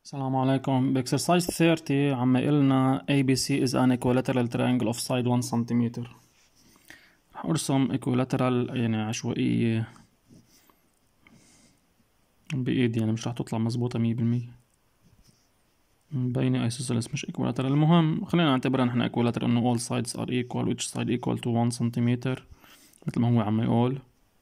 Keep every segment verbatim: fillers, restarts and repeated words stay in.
السلام عليكم. باكسرسايز ثلاثين عم يقلنا A B C is an equilateral triangle of side one centimeter. رح ارسم equilateral يعني عشوائية بإيدي، يعني مش رح تطلع مزبوطة مية بالمية، مبينة isosceles مش equilateral. المهم خلينا نعتبرها نحن equilateral انه all sides are equal which side equal to one centimeter مثل ما هو عم يقول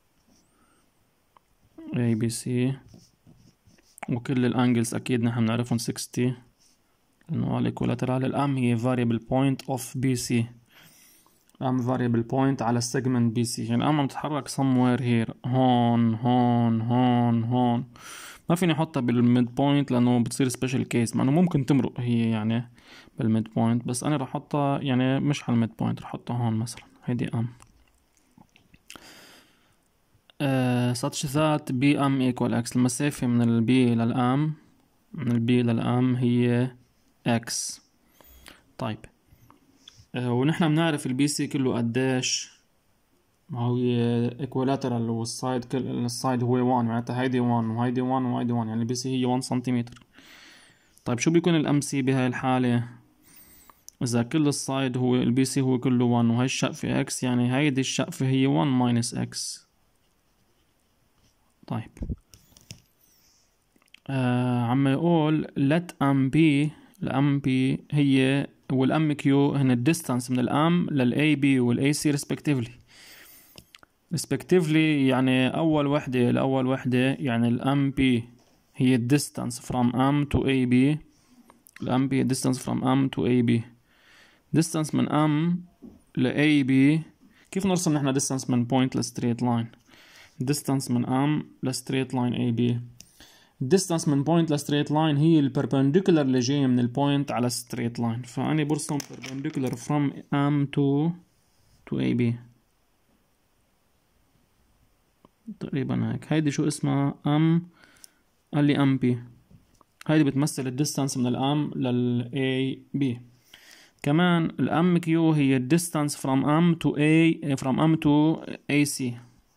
A B C، وكل الانجلز اكيد نحن بنعرفهم ستين لانه على equilateral. الام هي variable point of B C، الام variable point على السيجمنت B C، يعني الام عم تتحرك somewhere here، هون هون هون هون. ما فيني احطها بالميد بوينت لانه بتصير سبيشال كيس، مع انه ممكن تمرق هي يعني بالميد بوينت، بس انا رح احطها يعني مش على الميد بوينت، رح احطها هون مثلا. هيدي ام uh, such that B M equal X. المسافة من ال B للأم من ال B للأم هي X. طيب uh, ونحن بنعرف ال B C كله قديش، ما هو equilateral والسايد كل السايد هو واحد، معناتها هيدي واحد وهيدي واحد وهيدي واحد، يعني ال B C هي واحد سنتيمتر. طيب شو بيكون ال M C بهاي الحالة؟ إذا كل السايد هو ال B C هو كله واحد وهي الشقفة X، يعني هيدي الشقفة هي واحد minus X. طيب آه عم يقول let M B، الام B هي والام Q هن الديستانس من الام لل A B وال A C respectively respectively يعني أول وحدة لأول وحدة، يعني الام B هي distance from M to A B، الام B distance from M to A B. distance من M ل A B كيف نرسم نحن distance من point ل straight line؟ distance من M ل straight line A B، distance من point ل straight line هي ال perpendicular اللي جاية من ال point على straight line، فأنا برسم perpendicular from M to to A B تقريبا هيك. هيدي شو اسمها؟ M قال لي M B، هيدي بتمثل ال distance من ال M لل A B. كمان ال M Q هي ال distance from M to A from M to A C،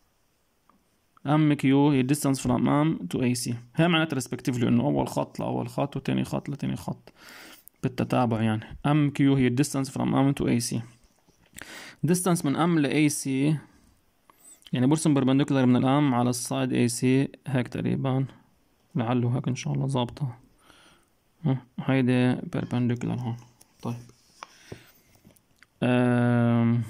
M Q هي distance from M to A C. هي معناتها respectively انه اول خط لاول خط وتاني خط لتاني خط بالتتابع، يعني M Q هي distance from M to A C. distance من M ل A C يعني برسم perpendicular من الام على السايد A C هيك تقريبا، لعله هيك ان شاء الله ظابطة. هيدي perpendicular هون. طيب أم...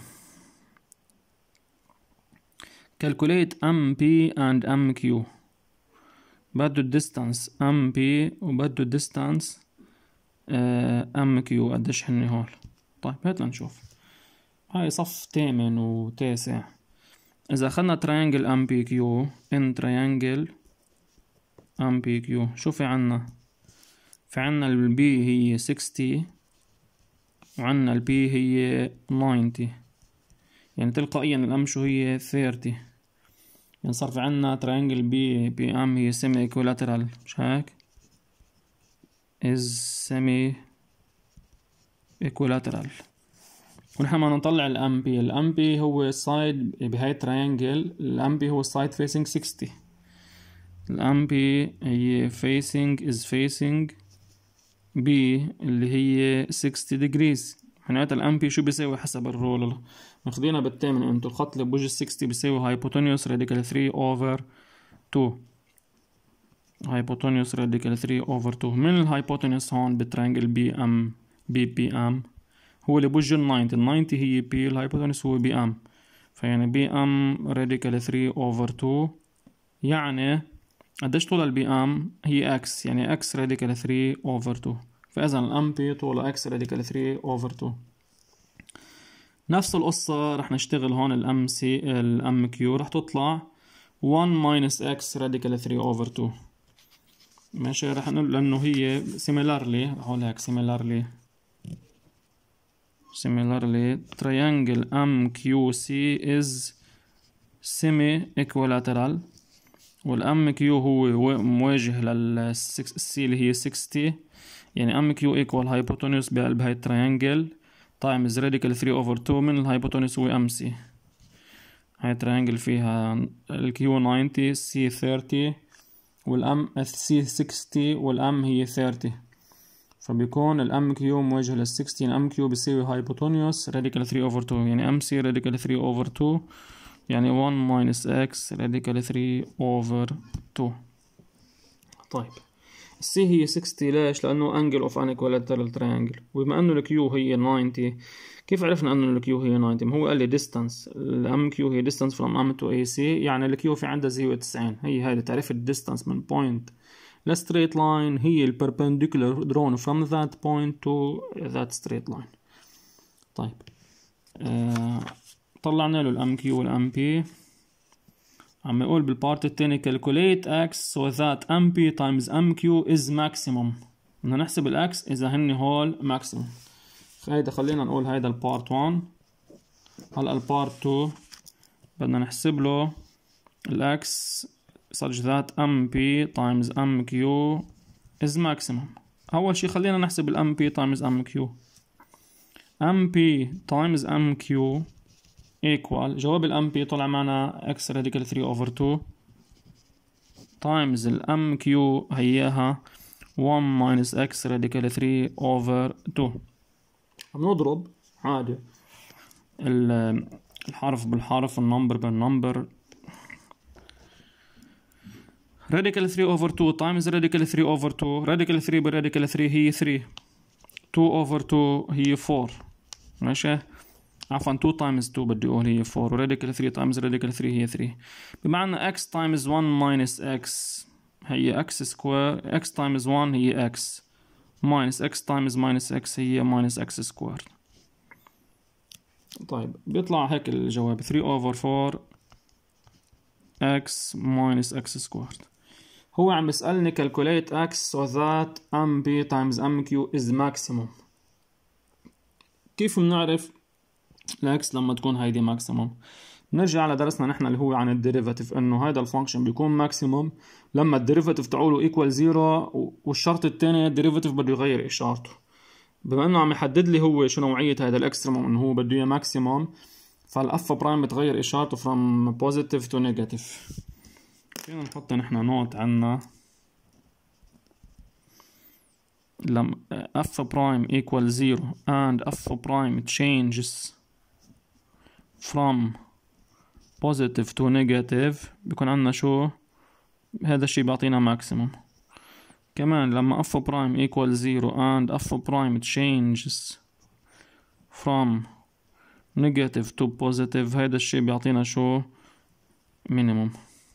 calculate M P and M Q. بده الديستانس M P وبده الديستانس M Q قديش هني هول. طيب هات لنشوف. هاي صف تامن وتاسع. إذا أخذنا triangle M P Q in triangle M P Q شو في عنا؟ في عنا ال B هي ستين وعنا ال P هي تسعين، يعني تلقائيا الام شو هي ثلاثين، يعني صار في عنا تريانجل بي بي ام هي سيمي ايكولاترال، مش هيك؟ از سيمي ايكولاترال. ونحن ما نطلع الام بي، الام بي هو سايد بهاي التريانجل، الام بي هو سايد فيسنج ستين، الام بي هي فيسنج از فيسنج بي اللي هي ستين degrees. معناتها الام بي شو بيساوي حسب الرول ماخدينها بالثامن انتو؟ الخط اللي بوجه ستين بيساوي هايبوتونيوس راديكال ثلاثة اوفر اثنين، هايبوتونيوس راديكال ثلاثة اوفر اثنين. من الهايبوتونيوس هون بترانجل بي ام بي بي ام هو اللي بوجه ال تسعين، ال تسعين هي بي، الهايبوتونيوس هو بي ام، فيعني بي ام راديكال ثلاثة اوفر اثنين، يعني قديش طول البي ام؟ هي اكس، يعني اكس راديكال ثلاثة اوفر اثنين، فاذا الام بي طوله اكس راديكال ثلاثة اوفر اثنين. نفس القصة رح نشتغل هون الام سي الام كيو رح تطلع واحد minus x radical ثلاثة over اثنين. ماشي، رح نقول لأنه هي similarly، رح أقول هيك similarly similarly triangle M Q C is semi equilateral، والام كيو هو مواجه للسي اللي هي ستين، يعني ام كيو equal hypotenuse بقلب هاي التريانجل times radical ثلاثة over اثنين من الهايبوتونيوس هو ام سي. هاي تريانجل فيها الكيو تسعين، سي ثلاثين، والام السي ستين والام هي ثلاثين، فبيكون الام كيو موجه لل ستاشر. ام كيو بيساوي هايبوتونيوس راديكال ثلاثة اوفر اتنين، يعني ام سي راديكال ثلاثة اوفر اتنين يعني واحد ماينس اكس راديكال ثلاثة اوفر اتنين. طيب السي هي ستين ليش؟ لأنه انجل اوف ان equilateral triangle، وبما انه الكيو هي تسعين، كيف عرفنا انه الكيو هي تسعين؟ هو قال لي distance الام كيو هي distance from M to A C، يعني الكيو في عندها زاوية تسعين. هي هذه تعريف الديستانس من point ل straight line، هي ال perpendicular drawn from that point to that straight line. طيب آه طلعنا له الام كيو والام بي. عم يقول بالبارت التاني calculate x so that mp times mq is maximum. بدنا نحسب الاكس اذا هن هول maximum. هيدا خلينا نقول هيدا البارت واحد. هلا البارت اتنين بدنا نحسب له الاكس such that mp times mq is maximum. اول شي خلينا نحسب الmp times mq. mp times mq equal، جواب ال mp طلع معنا x radical ثلاثة over two times ال mq هياها واحد minus x radical ثلاثة over two. بنضرب عادي الحرف بالحرف النمبر بالنمبر. radical ثلاثة over two times radical ثلاثة over two، radical ثلاثة بالradical ثلاثة هي ثلاثة، two over two هي four، ماشي؟ عفوا two times two بدي اقول هي four، وراديكال ثلاثة times radical ثلاثة هي ثلاثة، بمعنى x times one minus x هي x square، x times one هي x minus x times minus x هي minus x square. طيب بيطلع هيك الجواب three over four x minus x squared. هو عم يسألني calculate x so that mp times mq is maximum. كيف بنعرف الاكس لما تكون هيدي ماكسيموم؟ نرجع على درسنا نحن اللي هو عن الديريفاتيف، انه هيدا الفانكشن بيكون ماكسيموم لما الديريفاتيف تاعوله ايكوال زيرو، والشرط الثاني الديريفاتيف بده يغير اشارته. بما انه عم يحدد لي هو شو نوعيه هذا الاكستريموم، انه هو بده اياه ماكسيموم، فالاف برايم بتغير اشارته from positive to negative. فينا نحط نحن نوت عنا لما f prime equal zero and f prime changes from positive to negative بيكون عنا شو؟ هذا الشي بيعطينا maximum. كمان لما f prime equal zero and f prime changes from negative to positive هذا الشي بيعطينا شو؟ minimum.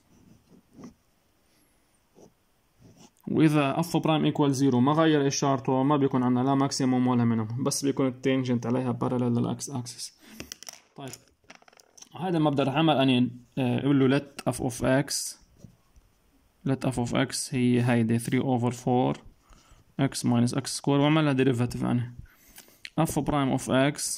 وإذا f prime equal zero ما غير إشارته ما بيكون عنا لا maximum ولا minimum، بس بيكون التانجنت عليها parallel للأكس axis. طيب هذا المبدأ رح أعمل أني أقول له let f of x let f of x هي هيدي three over four x minus x square، وعملها derivative أنا f prime of x.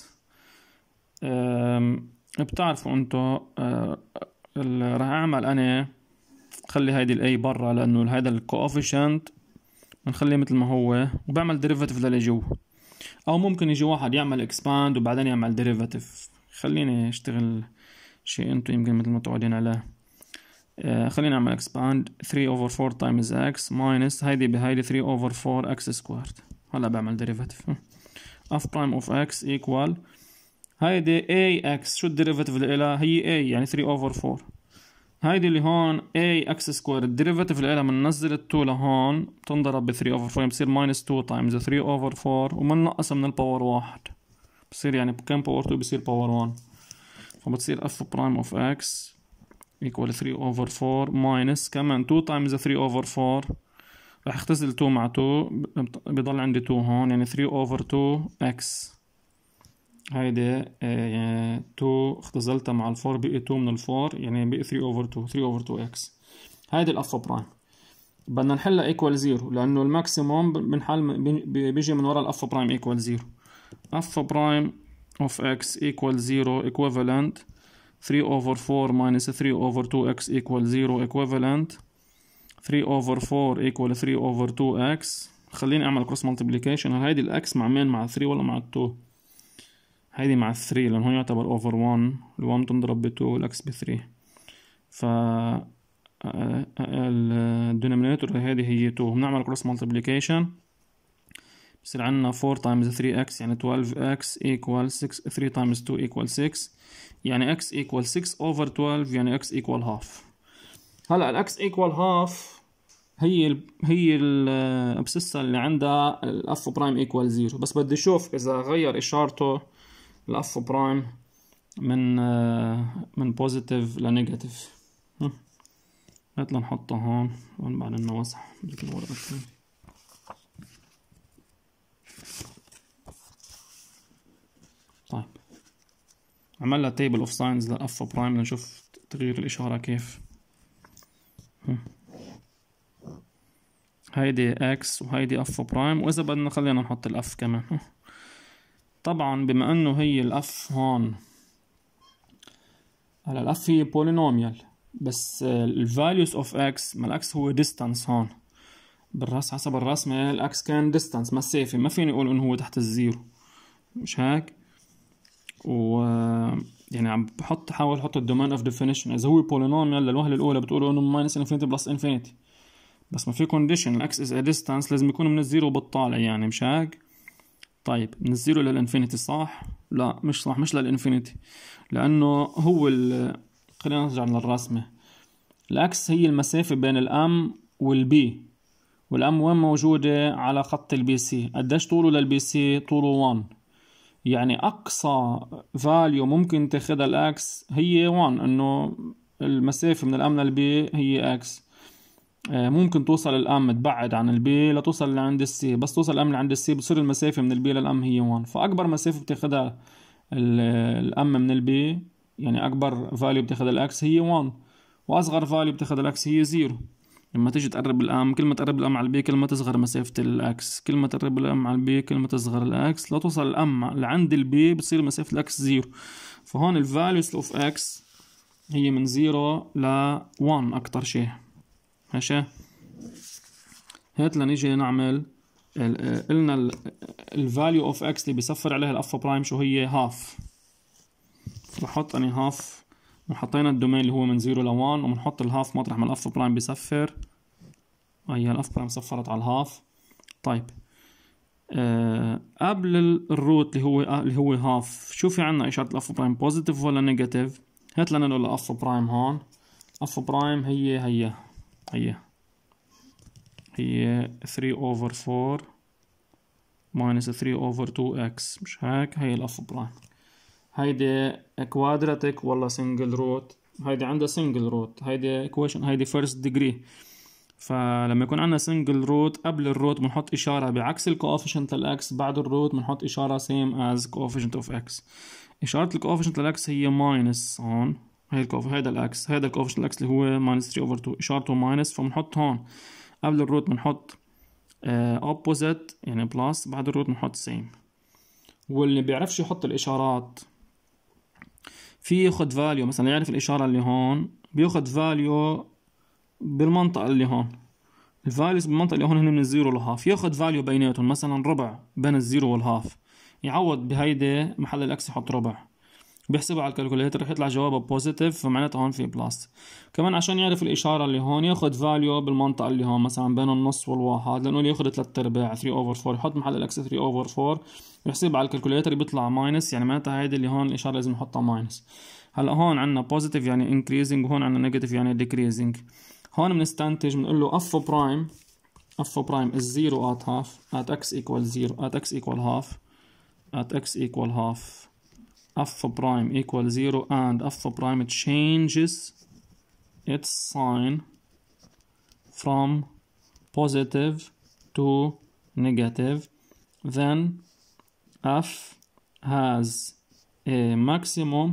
بتعرفوا أنتو رح أعمل أنا خلي هيدي الاي برا لانه هيدا الكوفيشنت بنخليه مثل ما هو، وبعمل ديريفاتيف للي جوا، او ممكن يجي واحد يعمل اكسباند وبعدين يعمل ديريفاتيف. خليني اشتغل شيء انتو يمكن مثل ما تعودين عليه. آه خلينا نعمل اكسباند three over four times x minus هيدي بهيدي three over four x squared. هلا بعمل ديريفاتيف f prime of x equal هيدي ax، شو الديريفاتيف اللي لها؟ هي a يعني three over four. هيدي اللي هون a x square الديريفاتيف اللي لها بننزل ال two لهون بتنضرب ب three over four، يعني بصير minus two times three over four ومننقص من الباور واحد بصير يعني كم باور two بصير باور one، فبتصير f prime of x equal three over four minus كمان two times three over four، رح اختزل two مع two بيضل عندي two هون يعني three over two x. هيدي اه two اختزلتها مع الفور بقي two من الفور يعني بقي three over two three over two x. هيدي الاف برايم بدنا نحلها ايكوال زيرو لانه الماكسيموم بنحل بيجي من ورا الاف برايم ايكوال زيرو. اف برايم of x equal zero equivalent three over four minus three over two x equal zero equivalent three over four equal three over two x. خليني اعمل كروس مالتيبليكيشن. هيدي الاكس مع مين؟ مع three ولا مع two؟ هيدي مع three لأنه هو يعتبر over one، ال one تنضرب ب two والأكس ب three، ف الدينومينيتور هذه هي اتنين، بنعمل كروس مالتيبليكيشن بصير عندنا four times three x يعني twelve x equal six. three times two equal six يعني x equal six over twelve يعني x equal half. هلا ال x equal half هي ال هي الابسسة اللي عندها الاف برايم equal zero، بس بدي اشوف اذا غير اشارته الاف برايم من من بوزيتيف لنيجاتيف. هات لنحطه هون هون بعد انه وسع بدك الورقة الثانية. طيب عملنا تيبل اوف ساينز للاف برايم لنشوف تغيير الاشارة كيف. هيدي اكس وهيدي اف برايم، واذا بدنا خلينا نحط الاف كمان. طبعا بما انه هي الاف هون، هلا الاف هي بولينوميال بس الفاليوز اوف اكس، ما الاكس هو ديستانس هون بالرسم حسب الرسمة، الاكس كان ديستانس مسافة، ما فيني اقول انه هو تحت الزيرو، مش هيك؟ و يعني عم بحط حاول احط الدومين اوف ديفينيشن، اذا هو بولينوميال للوهلة الاولى بتقولوا انه ماينس انفينيتي بلس انفينيتي، بس ما في كونديشن الاكس از ا ديستانس لازم يكون من الزيرو بالطالع يعني، مش هيك؟ طيب من الزيرو للانفينيتي صح؟ لا مش صح، مش للانفينيتي، لانه هو ال خلينا نرجع للرسمة. الاكس هي المسافة بين الام والبي، والام وين موجودة؟ على خط البي سي. قديش طوله للبي سي؟ طوله واحد، يعني اقصى فاليو ممكن تاخدها الاكس هي واحد، انه المسافة من الام للبي هي اكس. ممكن توصل الام تبعد عن البي لتوصل لعند السي، بس توصل الام لعند السي بتصير المسافة من البي للام هي واحد، فاكبر مسافة بتاخدها الام من البي يعني اكبر فاليو بتاخدها الاكس هي واحد، واصغر فاليو بتاخدها الاكس هي صفر. لما تيجي تقرب الام، كل ما تقرب الام على البي كل ما تصغر مسافة الاكس، كل ما تقرب الام على البي كل ما تصغر الاكس، لا توصل الام لعند البي بتصير مسافة الاكس زيرو. فهون الفاليوز اوف اكس هي من زيرو ل واحد اكتر شيء. ماشي؟ هات لنيجي نعمل قلنا الفاليو اوف اكس اللي بيصفر عليها الاف برايم شو هي؟ هاف. بحط اني هاف، وحطينا الدومين اللي هو من زيرو ل واحد، وبنحط الهاف مطرح ما الاف برايم بيصفر. هي الاف برايم صفرت على الهاف. طيب أه قبل الروت اللي هو اللي هو هاف، شو في عنا اشارة الاف برايم بوزيتيف ولا نيجاتيف؟ هات لنا نقول الاف برايم هون، اف برايم هي هي هي هي three over four minus three over two x، مش هيك؟ هي الاف برايم. هيدي كوادراتيك ولا سنجل روت؟ هيدي عندها سنجل روت، هيدي equation، هيدي first degree. فلما يكون عندنا سنجل روت قبل الروت بنحط اشارة بعكس الكوفيشنت للاكس، بعد الروت بنحط اشارة same as coefficient of x. اشارة الكوفيشنت للاكس هي ماينس هون، هي الكوف هيدا الاكس، هيدا الكوفيشنت للاكس اللي هو ماينس three over two، اشارته ماينس، فبنحط هون قبل الروت بنحط opposite يعني بلس، بعد الروت بنحط same. واللي بيعرفش يحط الاشارات في ياخد فاليو، مثلا يعرف الاشارة اللي هون بياخد فاليو بالمنطقة اللي هون، الفاليوز بالمنطقة اللي هون هن من الزيرو للهاف، ياخد فاليو بيناتهم مثلا ربع بين الزيرو والهاف، يعوض بهيدي محل الاكس يحط ربع، بيحسبها على الكالكوليتر رح يطلع جوابه بوزيتيف، فمعناتها هون في بلس. كمان عشان يعرف الاشارة اللي هون ياخد فاليو بالمنطقة اللي هون مثلا بين النص والواحد، لانه اللي ياخد ثلاث ارباع three over four، يحط محل الاكس three over four يحسبها على الكالكوليتر بيطلع ماينس، يعني معناتها هيدي اللي هون الاشارة لازم نحطها ماينس. هلا هون عندنا بوزيتيف يعني انكريزنج، وهون عندنا نيجاتيف يعني ديكريزنج. هون بنستنتج بنقول له اف برايم اف برايم is zero at half at x equal zero at x equal half at x equal half f prime equal zero, and f prime changes its sign from positive to negative, then f has a maximum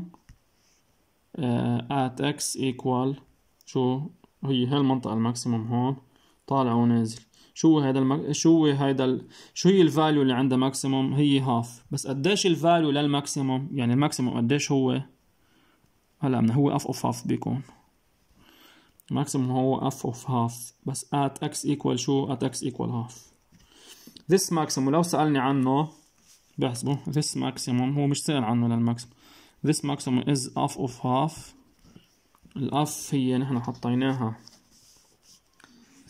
uh, at x equal شو هي هالمنطقة الماكسيموم هون طالع ونازل. شو هذا المك... شو هذا ال... شو هي الفاليو اللي عندها ماكسيموم؟ هي هاف. بس قديش الفاليو للماكسيموم؟ يعني الماكسيموم قديش هو؟ هلا من هو اف اوف هاف بيكون ماكسيموم هو اف اوف هاف، بس at x equal شو؟ at x equal half. this maximum لو سألني عنه بحسبه this maximum، هو مش سأل عنه للماكسيموم. this maximum is f of half. الاف هي نحن حطيناها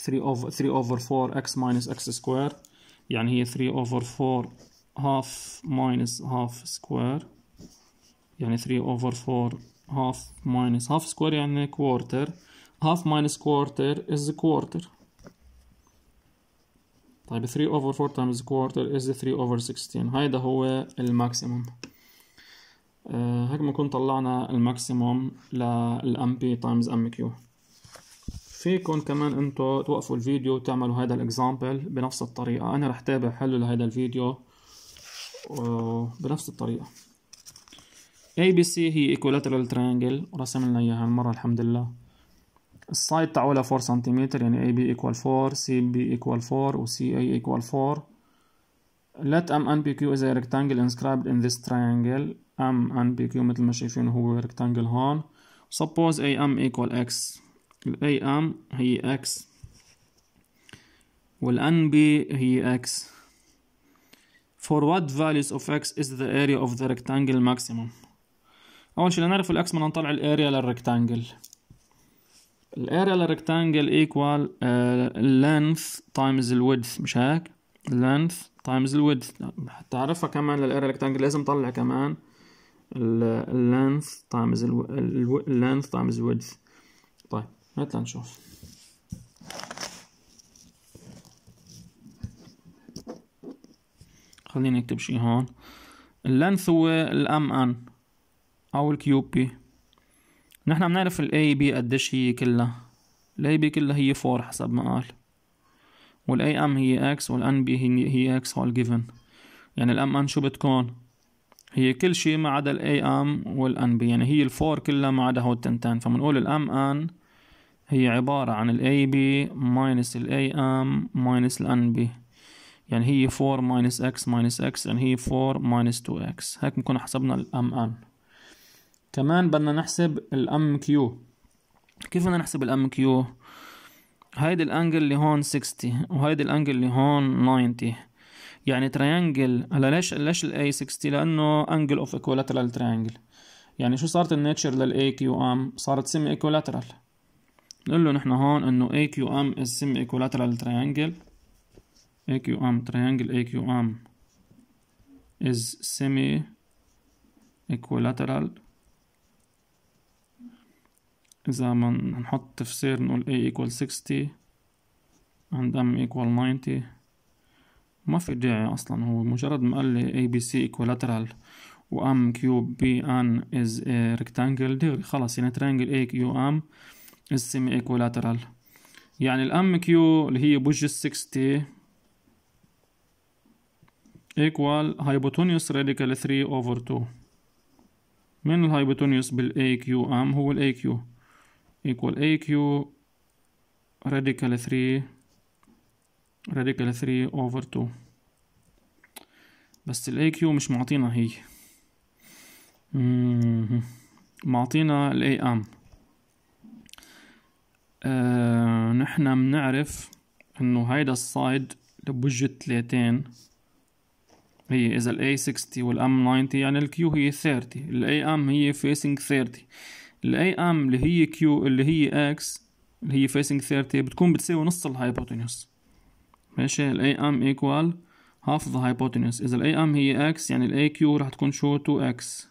three over three over four x minus x square، يعني هي three over four half minus half square، يعني three over four half minus half square يعني quarter، half minus quarter is quarter. طيب three over four times quarter is three over sixteen. هيدا هو الماكسيموم. آه هيك بنكون طلعنا الماكسيموم للام بي تايمز ام كيو. فيكم كمان انتو توقفوا الفيديو وتعملوا هذا الاكزامبل بنفس الطريقة. انا رح تابع حل لهذا الفيديو بنفس الطريقة. A B C هي equilateral triangle ورسم لنا اياها المرة الحمد لله. السايد تاعولها four سنتيمتر، يعني A B equal four، C B equal four و C A equal four. Let M N P Q is a rectangle inscribed in this triangle. M N P Q مثل ما شايفين هو rectangle هون. Suppose A M equal X. ال A M هي X وال N B هي X. For what values of X is the area of the rectangle maximum؟ أول شي لنعرف ال X بدنا نطلع الاريا للريكتانجل. الاريا للريكتانجل equal uh, length times the width، مش هيك؟ length times the width. حتى أعرفها كمان للاريا ريكتانجل لازم نطلع كمان ال length times ال length times the width. طيب هات لنشوف. خليني اكتب شي هون. اللينث هو الام ان او الكيوب بي. نحن بنعرف الاي بي قديش هي كلها. الاي بي كلها هي four حسب ما قال، والاي ام هي اكس والان بي هي هي اكس هو الجيفن. يعني الام ان شو بتكون؟ هي كل شي ما عدا الاي ام والان بي، يعني هي الفور كلها ما عدا هو التنتين. فبنقول الام ان هي عبارة عن ال A B minus ال A M minus ال N B، يعني هي four minus x minus x، يعني هي four minus two x. هيك بنكون حسبنا ال M N. كمان بدنا نحسب ال M Q. كيف بدنا نحسب ال M Q؟ هيدي الانجل اللي هون sixty وهيدي الانجل اللي هون ninety، يعني تريانجل. هلا ليش ليش ال A sixty؟ لأنه angle of equilateral triangle. يعني شو صارت الناتشر لل A Q M؟ صارت semi equilateral. نقول له نحن هون انه A Q M is semi equilateral triangle. A Q M triangle A Q M is semi equilateral. إذا ما نحط تفسير نقول A equal sixty and M equal ninety. ما في داعي أصلا، هو مجرد ما قال لي A B C equilateral و M Q B N is a rectangle دغري خلاص. يعني triangle A Q M is semi equilateral. يعني ال M Q اللي هي بوجه sixty equal hypotenuse radical three over two. من الهايبوتونيوس بال A Q M هو ال A Q equal A Q radical three radical three over two. بس ال A Q مش معطينا هي، معطينا ال A M. آه نحنا بنعرف انه هيدا السايد بوجه تلاتين هي اذا ال A sixty وال M ninety، يعني ال Q هي thirty، ال A M هي facing thirty. ال A M اللي هي Q اللي هي X اللي هي facing thirty بتكون بتساوي نص الهايبوتنيوس. ماشي، ال A M equal half the hypotenuse. اذا ال A M هي X يعني ال A Q راح تكون شو two X.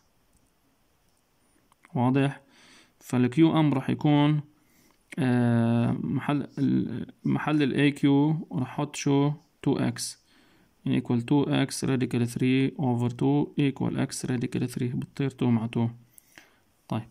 واضح؟ فال Q M راح يكون آه محل محل ال A Q راح احط شو two X، يعني equal two X radical three over two equal X radical three. بتطير two مع two. طيب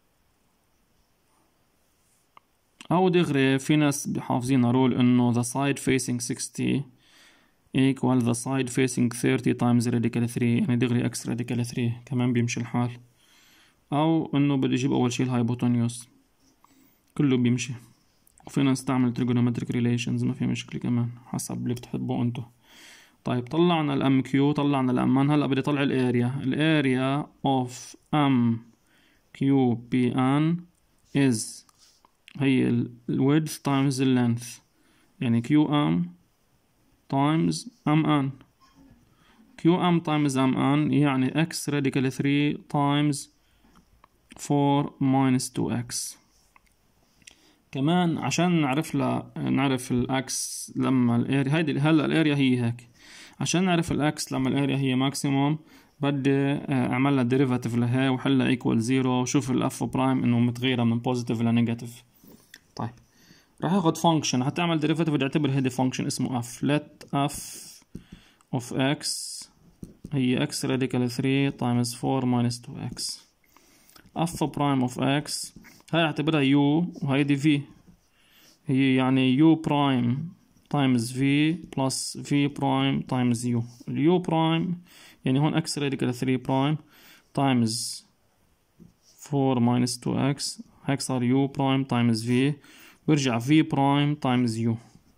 أو دغري في ناس بحافظين رول إنه the side facing sixty equal the side facing thirty times radical three، يعني دغري X radical three كمان بيمشي الحال. أو إنه بدي أجيب أول شي الهايبوتنيوس، كله بيمشي. وفينا نستعمل trigonometric relations، ما في مشكلة كمان حسب اللي بتحبوا أنتو. طيب طلعنا ال M Q طلعنا ال M N. هلا بدي أطلع الاريا. الاريا of M Q B N is هي ال width times the length، يعني Q M times M N. Q M times M N يعني X radical three times four minus two X. كمان عشان نعرف لا نعرف الاكس لما الاريا هيدي هلا الاريا هي هيك، عشان نعرف الاكس لما الاريا هي ماكسيموم بدي اعمل لها ديريفاتيف لهي وحلها ايكوال زيرو وشوف الاف برايم انه متغيره من بوزيتيف لنيجاتيف. طيب راح اخذ فانكشن حتعمل ديريفاتيف بدي اعتبر هيدي فانكشن اسمه اف. let f of x هي x radical three times four minus two x. f prime of x هاي اعتبرها u وهيدي v، هي يعني u prime times v plus v prime times u. ال u prime يعني هون x radical three prime times four minus two x هيك صار u prime times v برجع v prime times u.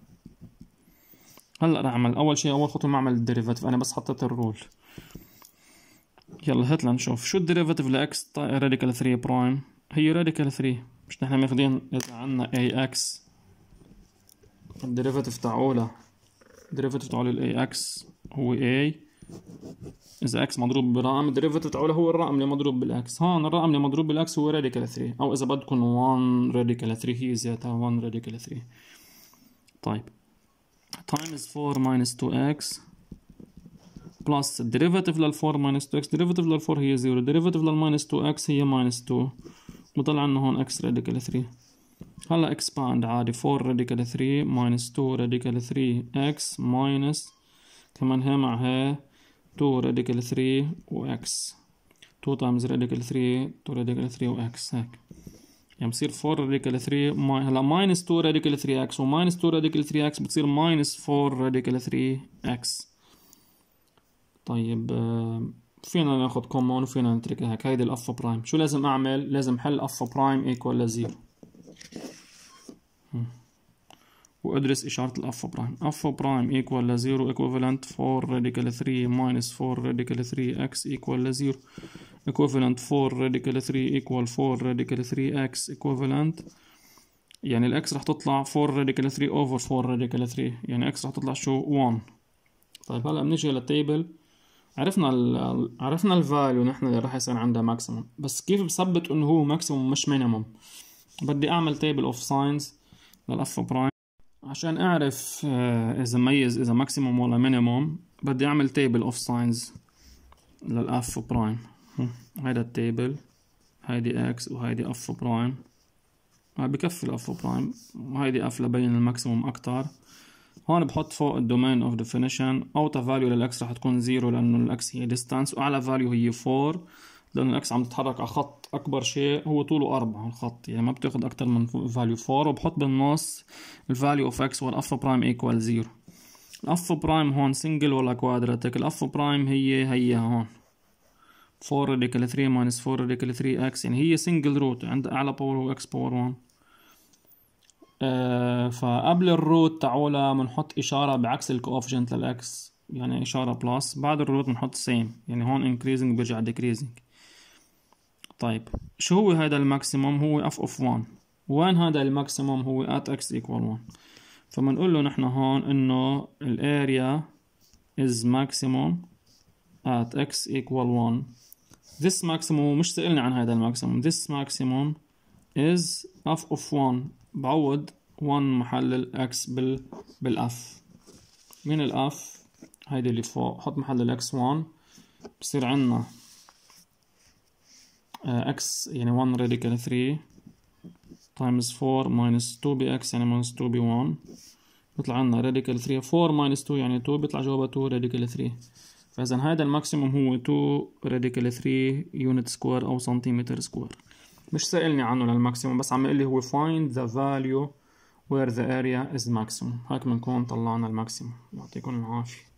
هلا رح اعمل اول شيء اول خطوه ما اعمل الديريفاتيف، انا بس حطيت الرول. يلا هات لنشوف شو الديريفاتيف لاكس راديكال ثري برايم. هي راديكال ثري، مش نحن ماخذين اذا عندنا اي اكس الديريفاتيف تاعولها الديريفاتيف تاعول الاي اكس هو a، اذا اكس مضروب برقم الديريفاتيف تاعولها هو الرقم اللي مضروب بالاكس. هون الرقم اللي مضروب بالاكس هو راديكال ثري، او اذا بدكم واحد راديكال ثري هي ذاتها واحد راديكال ثري. طيب times four minus two x plus الديريفاتيف لل four minus two x، ديريفاتيف لل four هي zero، ديريفاتيف لل minus two x هي minus two، وطلع عنا هون x radical ثري. هلا expand عادي four radical ثري minus two radical ثري x minus كمان هي مع هي two radical ثري و x two times radical ثري two radical ثري و x هيك يعني بصير four radical ثري هلا minus two radical ثري x و minus two radical ثري x بتصير minus four radical ثري x. طيب فينا ناخد كومون وفينا نتركها هيك. هيدي الاف برايم. شو لازم اعمل؟ لازم حل اف برايم ايكوال لزيرو وادرس اشارة الاف برايم. اف برايم ايكوال لزيرو equivalent four radical ثري minus four radical ثري x ايكوال لزيرو equivalent four radical ثري equal four radical ثري x equivalent يعني الاكس رح تطلع four radical ثري over four radical ثري يعني اكس رح تطلع شو one. طيب هلا بنيجي للتيبل. عرفنا ال عرفنا الفاليو نحن اللي راح يصير عندها ماكسيموم، بس كيف بثبت انه هو ماكسيموم مش مينيموم؟ بدي اعمل تيبل اوف ساينز للاف برايم عشان اعرف اذا ميز اذا ماكسيموم ولا مينيموم. بدي اعمل تيبل اوف ساينز للاف برايم. هيدا التيبل، هيدي اكس وهيدي اف برايم، هاي بكفي الاف برايم، وهيدي اف لبين الماكسيموم اكتر. هون بحط فوق الدومين اوف ديفينيشن اوطى فاليو للاكس رح تكون زيرو لانه الاكس هي ديستانس، واعلى فاليو هي فور لانه الاكس عم تتحرك على خط اكبر شيء هو طوله أربعة الخط، يعني ما بتاخد اكتر من فاليو فور. وبحط بالنص الفاليو اوف اكس والاف برايم ايكوال زيرو. الاف برايم هون سنجل ولا كوادراتيك؟ الاف برايم هي هي هون four radical ثري minus four radical ثري x يعني هي single root عند أعلى باور هو x باور one. آه فقبل الروت تعولها بنحط إشارة بعكس الكوفيشنت للx يعني إشارة بلس، بعد الروت بنحط same يعني هون increasing بيرجع decreasing. طيب شو هو هذا الماكسيموم؟ هو f of one. وين هذا الماكسيموم؟ هو at x equal one. فبنقول له نحن هون إنه الاريا is maximum at x equal one. This maximum مش سألني عن هذا الماكسيموم. This maximum is f of one. بعوض one محل ال x بال بالf. من ال f هيدي اللي فوق حط محل ال x one بصير عنا uh, x يعني one radical ثري times four minus two ب x يعني minus two ب one بيطلع عنا radical ثري. four minus two يعني two بيطلع جوابها two radical ثري. فإذا هذا الماكسيموم هو two radical ثري يونت سكوير أو سنتيمتر سكوير. مش سائلني عنه للماكسيموم، بس عم يقول لي هو find the value where the area is maximum. هيك بنكون طلعنا الماكسيموم. يعطيكم العافية.